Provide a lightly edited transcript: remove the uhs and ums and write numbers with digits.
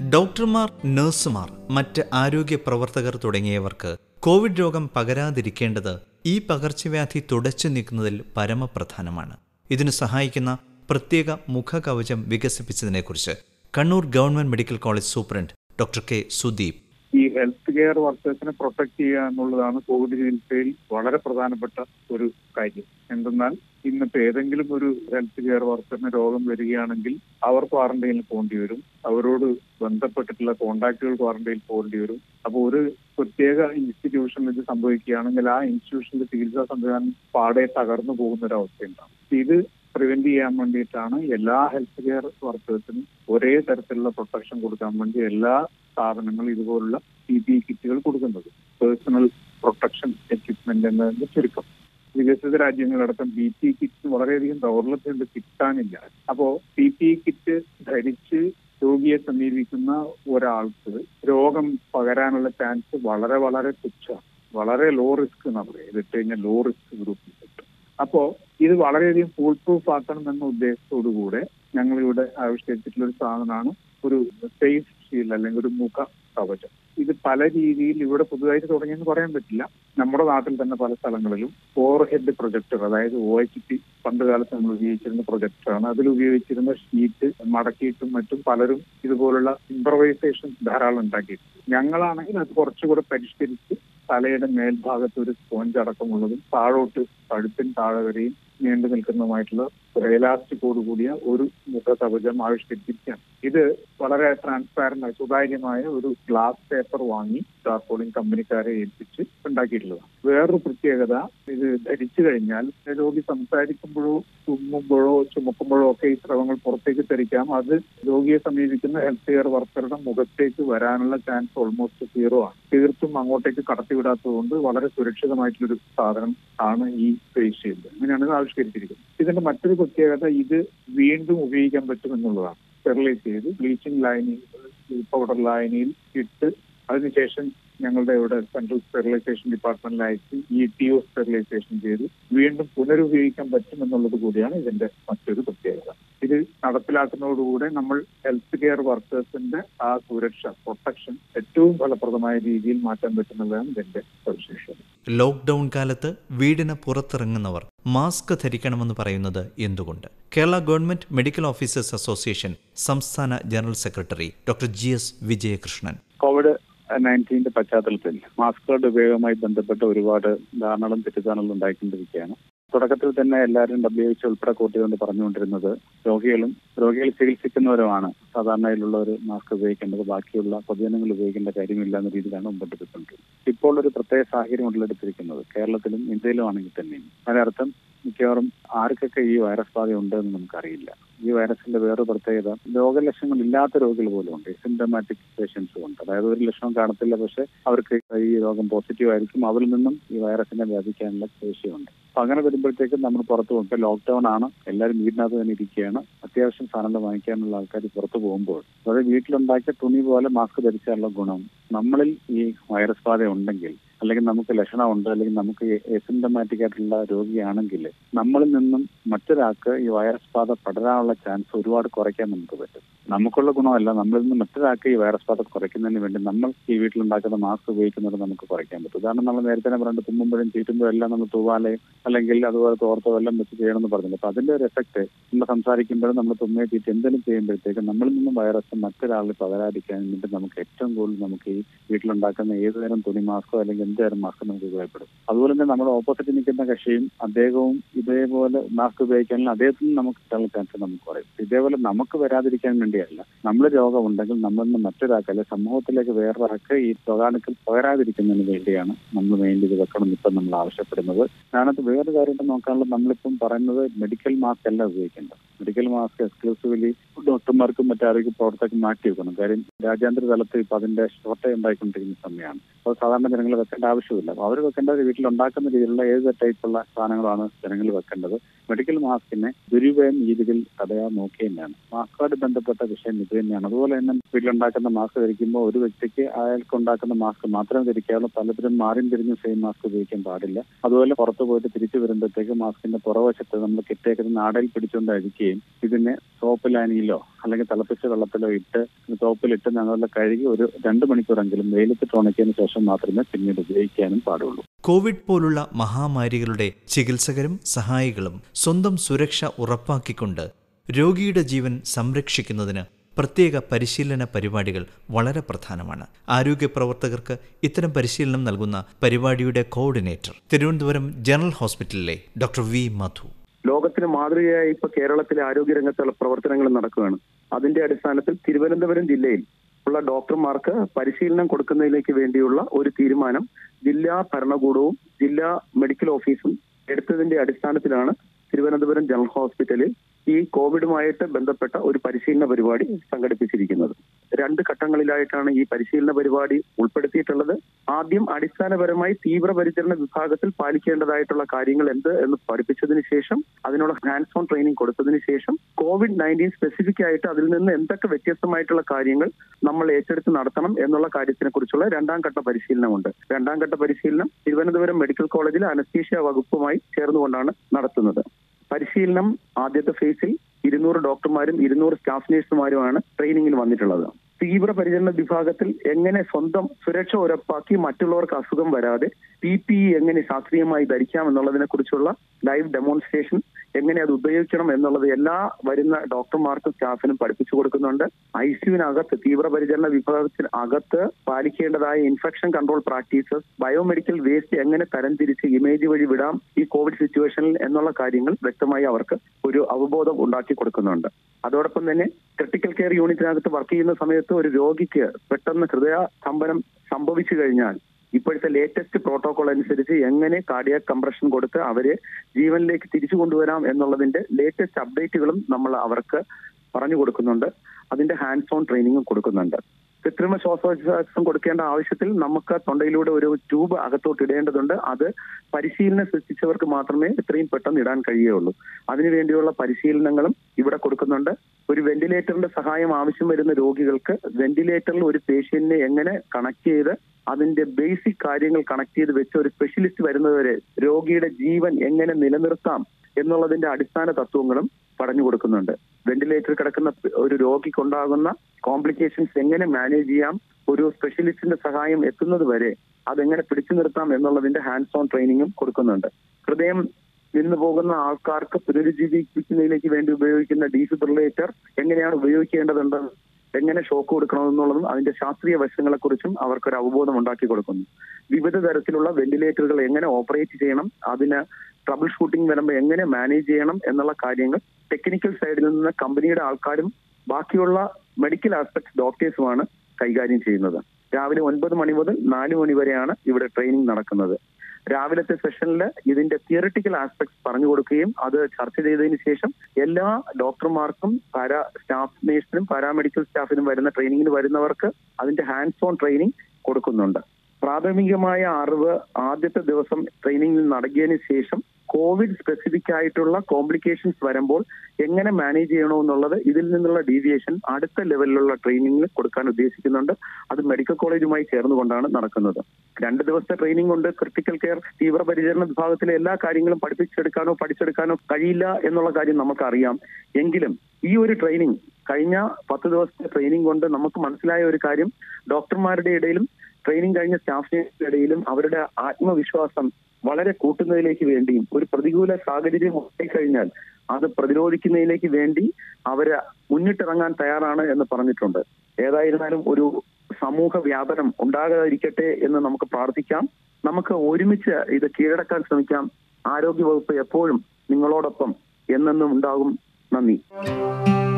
ഡോക്ടർമാർ, നഴ്സുമാർ, മറ്റ് ആരോഗ്യ പ്രവർത്തകർ തുടങ്ങിയവർക്ക് കോവിഡ് രോഗം പകരാതിരിക്കേണ്ടത് ഈ പകർച്ചവ്യാധി തുടച്ചു നീക്കുന്നതിൽ പരമപ്രധാനമാണ്. ഇതിനു സഹായിക്കുന്ന പ്രത്യേക മുഖകവചം വികസിപ്പിച്ചതിനെക്കുറിച്ച് Kannur government medical college superintendent doctor K Sudeep. ഈ ഹെൽത്ത് കെയർ വർക്കേഴ്സിനെ പ്രൊട്ടക്ട് ചെയ്യുക എന്നുള്ളതാണ് കോവിഡ് ചികിത്സയിൽ വളരെ പ്രധാനപ്പെട്ട ഒരു കാര്യം. എന്തെന്നാൽ ഇന്നിപ്പോൾ ഏതെങ്കിലും ഒരു ഹെൽത്ത് കെയർ വർക്കറിന് രോഗം വരികയാണെങ്കിൽ അവർ ക്വാറന്റൈനിൽ പോകേണ്ടി വരും. അവരോട് ബന്ധപ്പെട്ടിട്ടുള്ള കോണ്ടാക്റ്റുകൾ ക്വാറന്റൈനിൽ പോകേണ്ടി വരും. അപ്പോൾ ഒരു പ്രത്യേക ഇൻസ്റ്റിറ്റ്യൂഷനിൽ ഇത് സംഭവിക്കുകയാണെങ്കിൽ ആ ഇൻസ്റ്റിറ്റ്യൂഷനിലെ ചികിത്സാ സംവിധാനം പാടെ തകർന്നു പോകുന്ന ഒരു അവസ്ഥയുണ്ടാകും. ഇത് പ്രിവെന്റ് ചെയ്യാൻ വേണ്ടിയിട്ടാണ് എല്ലാ ഹെൽത്ത് കെയർ വർക്കേഴ്സിനും ഒരേ തരത്തിലുള്ള പ്രൊട്ടക്ഷൻ കൊടുക്കാൻ വേണ്ടി എല്ലാ സ്ഥാപനങ്ങളും ഇതുപോലുള്ള PPE കിറ്റുകൾ കൊടുക്കുന്നത്. പേഴ്സണൽ പ്രൊട്ടക്ഷൻ എക്യുപ്മെന്റ് എന്നതിന്റെ ചുരുക്കം. വികസിത രാജ്യങ്ങളടക്കം PPE കിറ്റ് വളരെയധികം ദൗർലഭ്യമുണ്ട്, കിട്ടാനില്ല. അപ്പോ PPE കിറ്റ് ധരിച്ച് രോഗിയെ സമീപിക്കുന്ന ഒരാൾക്ക് രോഗം പകരാനുള്ള ചാൻസ് വളരെ വളരെ തുച്ഛമാണ്. വളരെ ലോ റിസ്ക് എന്നാ പറയുക. ഇതിട്ട് കഴിഞ്ഞാൽ ലോ റിസ്ക് ഗ്രൂപ്പിൽ കിട്ടും. അപ്പോ ഇത് വളരെയധികം ഫുൾ പ്രൂഫ് ആക്കണം എന്ന ഉദ്ദേശത്തോടു കൂടെ ഞങ്ങളിവിടെ ആവിഷ്കരിച്ചിട്ടുള്ള ഒരു സാധനമാണ് ഒരു ഫേസ് ഷീൽഡ് അല്ലെങ്കിൽ ഒരു മുഖ കവചം. ഇത് പല രീതിയിൽ ഇവിടെ പുതുതായിട്ട് തുടങ്ങിയെന്ന് പറയാൻ പറ്റില്ല. നമ്മുടെ നാട്ടിൽ തന്നെ പല സ്ഥലങ്ങളിലും ഫോർ ഹെഡ് പ്രൊജക്ടർ, അതായത് OHP പണ്ട് കാലത്ത് നമ്മൾ ഉപയോഗിച്ചിരുന്ന പ്രൊജക്ടറാണ്. അതിൽ ഉപയോഗിച്ചിരുന്ന ഷീറ്റ് മടക്കിയിട്ടും മറ്റും പലരും ഇതുപോലുള്ള ഇംപ്രവൈസേഷൻ ധാരാളം ഉണ്ടാക്കിയിട്ടുണ്ട്. ഞങ്ങളാണെങ്കിൽ അത് കുറച്ചുകൂടെ പരിഷ്കരിച്ച് തലയുടെ മേൽഭാഗത്ത് ഒരു സ്പോഞ്ച് അടക്കമുള്ളതും താഴോട്ട് കഴുത്തിന് താഴെ വരെയും നീണ്ടു നിൽക്കുന്നതുമായിട്ടുള്ള എലാസ്റ്റിക്കോട് കൂടിയ ഒരു മുഖകവചം ആവിഷ്കരിച്ചിരിക്കുകയാണ്. ഇത് വളരെ ട്രാൻസ്പാരന്റ് സുതാര്യമായ ഒരു ഗ്ലാസ് പേപ്പർ വാങ്ങി ടാർപോളിൻ കമ്പനിക്കാരെ ഏൽപ്പിച്ച് ഉണ്ടാക്കിയിട്ടുള്ളതാണ്. വേറൊരു പ്രത്യേകത, ഇത് ധരിച്ചു കഴിഞ്ഞാൽ രോഗി സംസാരിക്കുമ്പോഴോ തുമ്മുമ്പോഴോ ചുമക്കുമ്പോഴോ ഒക്കെ ഈ സ്രവങ്ങൾ പുറത്തേക്ക് തെറിക്കാം. അത് രോഗിയെ സമീപിക്കുന്ന ഹെൽത്ത് കെയർ വർക്കറുടെ മുഖത്തേക്ക് വരാനുള്ള ചാൻസ് ഓൾമോസ്റ്റ് 0 ആണ്. തീർത്തും അങ്ങോട്ടേക്ക് കടത്തിവിടാത്തതുകൊണ്ട് വളരെ സുരക്ഷിതമായിട്ടുള്ളൊരു സാധനം ആണ് ഈ ഫേസ് ഷീൽഡ്. അങ്ങനെയാണ് ഇത് ആവിഷ്കരിച്ചിരിക്കുന്നത്. ഇതിന്റെ മറ്റൊരു പ്രത്യേകത, ഇത് വീണ്ടും ഉപയോഗിക്കാൻ പറ്റുമെന്നുള്ളതാണ്. സ്റ്റെറിലൈസ് ചെയ്ത് ബ്ലീച്ചിങ് ലായനിയിൽ, പൗഡർ ലായനിയിൽ ഇട്ട് അതിനുശേഷം ഞങ്ങളുടെ ഇവിടെ സെൻട്രൽ സ്റ്റെറിലൈസേഷൻ ഡിപ്പാർട്ട്മെന്റിൽ അയച്ച് ETO സ്റ്റെറിലൈസേഷൻ ചെയ്ത് വീണ്ടും പുനരുപയോഗിക്കാൻ പറ്റുമെന്നുള്ളത് കൂടിയാണ് ഇതിന്റെ മറ്റൊരു പ്രത്യേകത. ഇത് നടപ്പിലാക്കുന്നതോടുകൂടെ നമ്മൾ ഹെൽത്ത് കെയർ വർക്കേഴ്സിന്റെ ആ സുരക്ഷ, പ്രൊട്ടക്ഷൻ ഏറ്റവും ഫലപ്രദമായ രീതിയിൽ മാറ്റാൻ പറ്റുന്നതാണ് ഇതിന്റെ സവിശേഷത. ലോക്ക്ഡൌൺ കാലത്ത് വീടിന് പുറത്തിറങ്ങുന്നവർ മാസ്ക് ധരിക്കണമെന്ന് പറയുന്നത് എന്തുകൊണ്ട്? Kerala government medical officers association സംസ്ഥാന general secretary doctor GS Vijayakrishnan. COVID-19 പശ്ചാത്തലത്തിൽ മാസ്കുകളുടെ ഉപയോഗവുമായി ബന്ധപ്പെട്ട് ഒരുപാട് ധാരണകളും തെറ്റിദ്ധാരണകളും ഉണ്ടായിക്കൊണ്ടിരിക്കുകയാണ്. തുടക്കത്തിൽ തന്നെ എല്ലാവരും WHO ഉൾപ്പെടെ കൂട്ടിക്കൊണ്ട് പറഞ്ഞുകൊണ്ടിരുന്നത് രോഗികൾ ചികിത്സിക്കുന്നവരുമാണ് സാധാരണയിലുള്ളവർ മാസ്ക് ഉപയോഗിക്കേണ്ടത്, ബാക്കിയുള്ള പൊതുജനങ്ങൾ ഉപയോഗിക്കേണ്ട കാര്യമില്ല എന്ന രീതിയിലാണ് മുമ്പോട്ട് പോയിക്കൊണ്ടിരുന്നത്. ഇപ്പോൾ ഒരു പ്രത്യേക സാഹചര്യം ഉടലെടുത്തിരിക്കുന്നത് കേരളത്തിലും ഇന്ത്യയിലും ആണെങ്കിൽ തന്നെയും. അതിനർത്ഥം മിക്കവാറും ആർക്കൊക്കെ ഈ വൈറസ് ബാധ ഉണ്ടെന്ന് നമുക്കറിയില്ല. ഈ വൈറസിന്റെ വേറൊരു പ്രത്യേകത, രോഗലക്ഷണങ്ങൾ ഇല്ലാത്ത രോഗികൾ പോലും ഉണ്ട്, സിംറ്റമാറ്റിക് പേഷ്യൻസും ഉണ്ട്. അതായത് ഒരു ലക്ഷണം കാണത്തില്ല, പക്ഷെ അവർക്ക് ഈ രോഗം പോസിറ്റീവ് ആയിരിക്കും. അവരിൽ നിന്നും ഈ വൈറസിനെ വ്യാപിക്കാനുള്ള ശേഷിയുണ്ട്. അപ്പൊ അങ്ങനെ വരുമ്പോഴത്തേക്കും നമ്മൾ പുറത്തു പോകും. ഇപ്പൊ ലോക്ക്ഡൌൺ ആണ്, എല്ലാവരും വീടിനകത്ത് തന്നെ ഇരിക്കുകയാണ്. അത്യാവശ്യം സാധനങ്ങൾ വാങ്ങിക്കാനുള്ള ആൾക്കാർ പുറത്തു പോകുമ്പോൾ അതായത് വീട്ടിലുണ്ടാക്കിയ തുണി പോലെ മാസ്ക് ധരിച്ചാലുള്ള ഗുണം, നമ്മളിൽ ഈ വൈറസ് ബാധ ഉണ്ടെങ്കിൽ അല്ലെങ്കിൽ നമുക്ക് ലക്ഷണമുണ്ട് അല്ലെങ്കിൽ നമുക്ക് എസിംറ്റമാറ്റിക് ആയിട്ടുള്ള രോഗിയാണെങ്കിൽ നമ്മളിൽ നിന്നും മറ്റൊരാൾക്ക് ഈ വൈറസ് ബാധ പടരാനുള്ള ചാൻസ് ഒരുപാട് കുറയ്ക്കാൻ നമുക്ക് പറ്റും. നമുക്കുള്ള ഗുണമല്ല, നമ്മളിൽ നിന്ന് മറ്റൊരാൾക്ക് ഈ വൈറസ് ബാധ കുറയ്ക്കുന്നതിന് വേണ്ടി നമ്മൾ ഈ വീട്ടിലുണ്ടാക്കുന്ന മാസ്ക് ഉപയോഗിക്കുന്നത് നമുക്ക് കുറയ്ക്കാൻ പറ്റും. ഉദാഹരണം നമ്മൾ നേരത്തെ പറഞ്ഞിട്ട് തുമ്മുമ്പോഴും ചീറ്റുമ്പോഴും എല്ലാം നമ്മൾ തൂവാലയും അല്ലെങ്കിൽ അതുപോലെ തോർത്തോ എല്ലാം വെച്ച് ചെയ്യണമെന്ന് പറഞ്ഞില്ല. അപ്പൊ അതിന്റെ ഒരു എഫക്ട് നമ്മൾ സംസാരിക്കുമ്പോഴും നമ്മൾ തുമ്മയെ ചീറ്റ് എന്തെങ്കിലും ചെയ്യുമ്പോഴത്തേക്കും നമ്മളിൽ നിന്നും വൈറസ് മറ്റൊരാളിൽ പകരാതിരിക്കാൻ വേണ്ടി നമുക്ക് ഏറ്റവും കൂടുതൽ നമുക്ക് ഈ വീട്ടിലുണ്ടാക്കുന്ന ഏതുതരം തുണി മാസ്കോ അല്ലെങ്കിൽ എന്തുതരം മാസ്ക് നമുക്ക് ഉപയോഗപ്പെടും. അതുപോലെ തന്നെ നമ്മുടെ ഓപ്പോസിറ്റ് നിൽക്കുന്ന കക്ഷിയും അദ്ദേഹവും ഇതേപോലെ മാസ്ക് ഉപയോഗിക്കാനുള്ള അദ്ദേഹത്തിന് നമുക്ക് കിട്ടാനുള്ള ചാൻസ് നമുക്ക് കുറയും. ഇതേപോലെ നമുക്ക് വരാതിരിക്കാൻ വേണ്ടിയല്ല, നമ്മൾ രോഗം ഉണ്ടെങ്കിൽ നമ്മളിൽ നിന്ന് മറ്റൊരാൾക്ക് അല്ലെങ്കിൽ സമൂഹത്തിലേക്ക് വേറൊരാൾക്ക് ഈ രോഗാണുക്കൾ പകരാതിരിക്കുന്നതിന് വേണ്ടിയാണ് നമ്മൾ വേണ്ടി ഇത് വെക്കണം ഇപ്പം നമ്മൾ ആവശ്യപ്പെടുന്നത്. അതിനകത്ത് വേറൊരു കാര്യം നോക്കാനുള്ളത്, നമ്മളിപ്പം പറയുന്നത് മെഡിക്കൽ മാസ്ക് അല്ല ഉപയോഗിക്കേണ്ടത്. മെഡിക്കൽ മാസ്ക് എക്സ്ക്ലൂസീവ്ലി ഡോക്ടർമാർക്കും മറ്റാരോഗ്യ പ്രവർത്തകർക്കും മാറ്റി വെക്കണം. കാര്യം രാജ്യാന്തര തലത്തിൽ ഇപ്പം അതിന്റെ ഷോർട്ടേജ് ഉണ്ടായിക്കൊണ്ടിരിക്കുന്ന സമയമാണ്. അപ്പോൾ സാധാരണ ജനങ്ങൾ വെക്കേണ്ട ആവശ്യമില്ല. അപ്പോൾ അവർ വെക്കേണ്ടത് വീട്ടിലുണ്ടാക്കുന്ന രീതിയിലുള്ള ഏത് ടൈപ്പുള്ള സാധനങ്ങളാണ് ജനങ്ങൾ വെക്കേണ്ടത്. മെഡിക്കൽ മാസ്കിനെ ദുരുപയോഗം രീതിയിൽ തടയാൻ നോക്കിയതന്നെയാണ്. മാസ്കുമായിട്ട് ബന്ധപ്പെട്ട വിഷയം ഇത് തന്നെയാണ്. അതുപോലെ തന്നെ വീട്ടിലുണ്ടാക്കുന്ന മാസ്ക് ധരിക്കുമ്പോൾ ഒരു വ്യക്തിക്ക് അയാൾക്ക് ഉണ്ടാക്കുന്ന മാസ്ക് മാത്രമേ ധരിക്കാവുള്ളൂ. പലതരം മാറിയും തിരിഞ്ഞും സെയിം മാസ്ക് ഉപയോഗിക്കാൻ പാടില്ല. അതുപോലെ പുറത്ത് പോയിട്ട് തിരിച്ചു വരുമ്പോഴത്തേക്ക് മാസ്കിന്റെ പുറവശത്ത് നമ്മൾ കിട്ടേക്കുന്ന നാടയിൽ പിടിച്ചുകൊണ്ട് അഴിക്കുകയും ഇതിനെ സോപ്പ് ലാനിയിലോ അല്ലെങ്കിൽ തിളപ്പിച്ച വെള്ളത്തിലോ ഇട്ട് സോപ്പിലിട്ട് ഞങ്ങളുടെ കഴുകി ഒരു 2 മണിക്കൂറെങ്കിലും വെയിലത്തിട്ട് ഉണക്കിയതിനു ശേഷം മാത്രമേ പിന്നീട് ഉപയോഗിക്കാനും പാടുള്ളൂ. കോവിഡ് പോലുള്ള മഹാമാരികളുടെ ചികിത്സകരും സഹായികളും സ്വന്തം സുരക്ഷ ഉറപ്പാക്കിക്കൊണ്ട് രോഗിയുടെ ജീവൻ സംരക്ഷിക്കുന്നതിന് പ്രത്യേക പരിശീലന പരിപാടികൾ വളരെ പ്രധാനമാണ്. ആരോഗ്യ പ്രവർത്തകർക്ക് ഇത്തരം പരിശീലനം നൽകുന്ന പരിപാടിയുടെ കോർഡിനേറ്റർ തിരുവനന്തപുരം ജനറൽ ഹോസ്പിറ്റലിലെ ഡോക്ടർ വി മധു. ലോകത്തിന് മാതൃകയായി ഇപ്പൊ കേരളത്തിലെ ആരോഗ്യരംഗത്തുള്ള പ്രവർത്തനങ്ങൾ നടക്കുകയാണ്. അതിന്റെ അടിസ്ഥാനത്തിൽ തിരുവനന്തപുരം ജില്ലയിൽ ഉള്ള ഡോക്ടർമാർക്ക് പരിശീലനം കൊടുക്കുന്നതിലേക്ക് വേണ്ടിയുള്ള ഒരു തീരുമാനം ജില്ലാ ഭരണകൂടവും ജില്ലാ മെഡിക്കൽ ഓഫീസും എടുത്തതിന്റെ അടിസ്ഥാനത്തിലാണ് തിരുവനന്തപുരം ജനറൽ ഹോസ്പിറ്റലിൽ ഈ കോവിഡുമായിട്ട് ബന്ധപ്പെട്ട ഒരു പരിശീലന പരിപാടി സംഘടിപ്പിച്ചിരിക്കുന്നത്. 2 ഘട്ടങ്ങളിലായിട്ടാണ് ഈ പരിശീലന പരിപാടി ഉൾപ്പെടുത്തിയിട്ടുള്ളത്. ആദ്യം അടിസ്ഥാനപരമായി തീവ്രപരിചരണ വിഭാഗത്തിൽ പാലിക്കേണ്ടതായിട്ടുള്ള കാര്യങ്ങൾ എന്ത് എന്ന് പഠിപ്പിച്ചതിന് ശേഷം അതിനുള്ള ഹാൻഡ്സ് ഓൺ ട്രെയിനിങ് കൊടുത്തതിന് ശേഷം COVID-19 സ്പെസിഫിക് ആയിട്ട് അതിൽ നിന്ന് എന്തൊക്കെ വ്യത്യസ്തമായിട്ടുള്ള കാര്യങ്ങൾ നമ്മൾ ഏറ്റെടുത്ത് നടത്തണം എന്നുള്ള കാര്യത്തിനെ കുറിച്ചുള്ള 2ാം ഘട്ട പരിശീലനമുണ്ട്. 2ാം ഘട്ട പരിശീലനം തിരുവനന്തപുരം മെഡിക്കൽ കോളേജിലെ അനസ്തീഷ്യ വകുപ്പുമായി ചേർന്നുകൊണ്ടാണ് നടത്തുന്നത്. പരിശീലനം ആദ്യത്തെ ഫേസിൽ 200 ഡോക്ടർമാരും 200 സ്റ്റാഫ് നഴ്സുമാരുമാണ് ട്രെയിനിങ്ങിൽ വന്നിട്ടുള്ളത്. തീവ്രപരിചരണ വിഭാഗത്തിൽ എങ്ങനെ സ്വന്തം സുരക്ഷ ഉറപ്പാക്കി മറ്റുള്ളവർക്ക് അസുഖം വരാതെ PPE എങ്ങനെ ശാസ്ത്രീയമായി ധരിക്കാം എന്നുള്ളതിനെ കുറിച്ചുള്ള ലൈവ് ഡെമോൺസ്ട്രേഷൻ, എങ്ങനെ അത് ഉപയോഗിക്കണം എന്നുള്ളത് എല്ലാ വരുന്ന ഡോക്ടർമാർക്കും സ്റ്റാഫിനും പഠിപ്പിച്ചു കൊടുക്കുന്നുണ്ട്. ICUവിനകത്ത് തീവ്രപരിചരണ വിഭാഗത്തിന് അകത്ത് പാലിക്കേണ്ടതായ infection control practices, biomedical waste എങ്ങനെ തരംതിരിച്ച് ഇമേജ് വഴി വിടാം ഈ കോവിഡ് സിറ്റുവേഷനിൽ എന്നുള്ള കാര്യങ്ങൾ വ്യക്തമായി അവർക്ക് ഒരു അവബോധം ഉണ്ടാക്കി കൊടുക്കുന്നുണ്ട്. അതോടൊപ്പം തന്നെ ക്രിട്ടിക്കൽ കെയർ യൂണിറ്റിനകത്ത് വർക്ക് ചെയ്യുന്ന സമയത്ത് ഒരു രോഗിക്ക് പെട്ടെന്ന് ഹൃദയസ്തംഭനം സംഭവിച്ചു കഴിഞ്ഞാൽ ഇപ്പോഴത്തെ ലേറ്റസ്റ്റ് പ്രോട്ടോകോൾ അനുസരിച്ച് എങ്ങനെ കാർഡിയാക് കംപ്രഷൻ കൊടുത്ത് അവരെ ജീവനിലേക്ക് തിരിച്ചു കൊണ്ടുവരാം എന്നുള്ളതിന്റെ ലേറ്റസ്റ്റ് അപ്ഡേറ്റുകളും നമ്മൾ അവർക്ക് പറഞ്ഞു കൊടുക്കുന്നുണ്ട്. അതിന്റെ ഹാൻഡ്സ് ഓൺ ട്രെയിനിങ്ങും കൊടുക്കുന്നുണ്ട്. കൃത്രിമ ശ്വാസോച്ഛ്വാസം കൊടുക്കേണ്ട ആവശ്യത്തിൽ നമുക്ക് തൊണ്ടയിലൂടെ ഒരു ട്യൂബ് അകത്തോട്ട് ഇടേണ്ടതുണ്ട്. അത് പരിശീലനം സൃഷ്ടിച്ചവർക്ക് മാത്രമേ ഇത്രയും പെട്ടെന്ന് ഇടാൻ കഴിയുകയുള്ളൂ. അതിനുവേണ്ടിയുള്ള പരിശീലനങ്ങളും ഇവിടെ കൊടുക്കുന്നുണ്ട്. ഒരു വെന്റിലേറ്ററിന്റെ സഹായം ആവശ്യം വരുന്ന രോഗികൾക്ക് വെന്റിലേറ്ററിൽ ഒരു പേഷ്യന്റിനെ എങ്ങനെ കണക്ട് ചെയ്ത് അതിന്റെ ബേസിക് കാര്യങ്ങൾ കണക്ട് ചെയ്ത് വെച്ച് ഒരു സ്പെഷ്യലിസ്റ്റ് വരുന്നവരെ രോഗിയുടെ ജീവൻ എങ്ങനെ നിലനിർത്താം എന്നുള്ളതിന്റെ അടിസ്ഥാന തത്വങ്ങളും പറഞ്ഞു കൊടുക്കുന്നുണ്ട്. വെന്റിലേറ്ററിൽ കിടക്കുന്ന ഒരു രോഗിക്കുണ്ടാകുന്ന കോംപ്ലിക്കേഷൻസ് എങ്ങനെ മാനേജ് ചെയ്യാം, ഒരു സ്പെഷ്യലിസ്റ്റിന്റെ സഹായം എത്തുന്നത് വരെ അതെങ്ങനെ പിടിച്ചു നിർത്താം എന്നുള്ളതിന്റെ ഹാൻഡ്സ് ഓൺ ട്രെയിനിങ്ങും കൊടുക്കുന്നുണ്ട്. ഹൃദയം നിന്ന് പോകുന്ന ആൾക്കാർക്ക് പുനരുജ്ജീവിപ്പിക്കുന്നതിലേക്ക് വേണ്ടി ഉപയോഗിക്കുന്ന ഡീഫിബ്രിലേറ്റർ എങ്ങനെയാണ് ഉപയോഗിക്കേണ്ടതുണ്ട്, എങ്ങനെ ഷോക്ക് കൊടുക്കണമെന്നുള്ളതും അതിന്റെ ശാസ്ത്രീയ വശങ്ങളെക്കുറിച്ചും അവർക്കൊരു അവബോധം ഉണ്ടാക്കി കൊടുക്കുന്നു. വിവിധ തരത്തിലുള്ള വെന്റിലേറ്ററുകൾ എങ്ങനെ ഓപ്പറേറ്റ് ചെയ്യണം, അതിന് ട്രബിൾ ഷൂട്ടിംഗ് വരുമ്പോൾ എങ്ങനെ മാനേജ് ചെയ്യണം എന്നുള്ള കാര്യങ്ങൾ ടെക്നിക്കൽ സൈഡിൽ നിന്ന് കമ്പനിയുടെ ആൾക്കാരും ബാക്കിയുള്ള മെഡിക്കൽ ആസ്പെക്ട്സ് ഡോക്ടേഴ്സുമാണ് കൈകാര്യം ചെയ്യുന്നത്. രാവിലെ 9 മണി മുതൽ 4 മണി വരെയാണ് ഇവിടെ ട്രെയിനിങ് നടക്കുന്നത്. രാവിലത്തെ സെഷനിൽ ഇതിന്റെ തിയറിറ്റിക്കൽ ആസ്പെക്ട്സ് പറഞ്ഞു കൊടുക്കുകയും അത് ചർച്ച ചെയ്തതിനു ശേഷം എല്ലാ ഡോക്ടർമാർക്കും സ്റ്റാഫ് നേഴ്സിനും പാരാമെഡിക്കൽ സ്റ്റാഫിനും വരുന്ന ട്രെയിനിങ്ങിന് വരുന്നവർക്ക് അതിന്റെ ഹാൻഡ്സ് ഓൺ ട്രെയിനിങ് കൊടുക്കുന്നുണ്ട്. പ്രാഥമികമായ അറിവ് ആദ്യത്തെ ദിവസം ട്രെയിനിങ്ങിൽ നടത്തിയതിനു ശേഷം കോവിഡ് സ്പെസിഫിക് ആയിട്ടുള്ള കോംപ്ലിക്കേഷൻസ് വരുമ്പോൾ എങ്ങനെ മാനേജ് ചെയ്യണമെന്നുള്ളത് ഇതിൽ നിന്നുള്ള ഡീവിയേഷൻ അടുത്ത ലെവലിലുള്ള ട്രെയിനിങ്ങിൽ കൊടുക്കാൻ ഉദ്ദേശിക്കുന്നുണ്ട്. അത് മെഡിക്കൽ കോളേജുമായി ചേർന്നുകൊണ്ടാണ് നടക്കുന്നത്. 2 ദിവസത്തെ ട്രെയിനിങ് കൊണ്ട് ക്രിട്ടിക്കൽ കെയർ തീവ്രപരിചരണ വിഭാഗത്തിലെ എല്ലാ കാര്യങ്ങളും പഠിച്ചെടുക്കാനോ കഴിയില്ല എന്നുള്ള കാര്യം നമുക്കറിയാം. എങ്കിലും ഈ ഒരു ട്രെയിനിങ് കഴിഞ്ഞ 10 ദിവസത്തെ ട്രെയിനിങ് കൊണ്ട് നമുക്ക് മനസ്സിലായ ഒരു കാര്യം, ഡോക്ടർമാരുടെ ഇടയിലും ട്രെയിനിങ് കഴിഞ്ഞ സ്റ്റാഫിന്റെ ഇടയിലും അവരുടെ ആത്മവിശ്വാസം വളരെ കൂട്ടുന്നതിലേക്ക് വേണ്ടിയും ഒരു പ്രതികൂല സാഹചര്യം ഉണ്ടായിക്കഴിഞ്ഞാൽ അത് പ്രതിരോധിക്കുന്നതിലേക്ക് വേണ്ടി അവര് മുന്നിട്ടിറങ്ങാൻ തയ്യാറാണ് എന്ന് പറഞ്ഞിട്ടുണ്ട്. ഏതായിരുന്നാലും ഒരു സമൂഹ വ്യാപനം ഉണ്ടാകാതിരിക്കട്ടെ എന്ന് നമുക്ക് പ്രാർത്ഥിക്കാം. നമുക്ക് ഒരുമിച്ച് ഇത് കീഴടക്കാൻ ശ്രമിക്കാം. ആരോഗ്യവകുപ്പ് എപ്പോഴും നിങ്ങളോടൊപ്പം എന്നെന്നും ഉണ്ടാകും. നന്ദി.